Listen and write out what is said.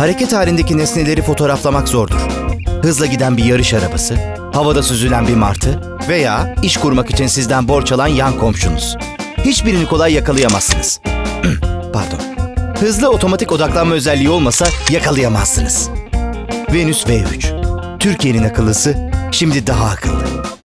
Hareket halindeki nesneleri fotoğraflamak zordur. Hızla giden bir yarış arabası, havada süzülen bir martı veya iş kurmak için sizden borç alan yan komşunuz. Hiçbirini kolay yakalayamazsınız. Pardon. Hızlı otomatik odaklanma özelliği olmasa yakalayamazsınız. Venüs V3. Türkiye'nin akıllısı şimdi daha akıllı.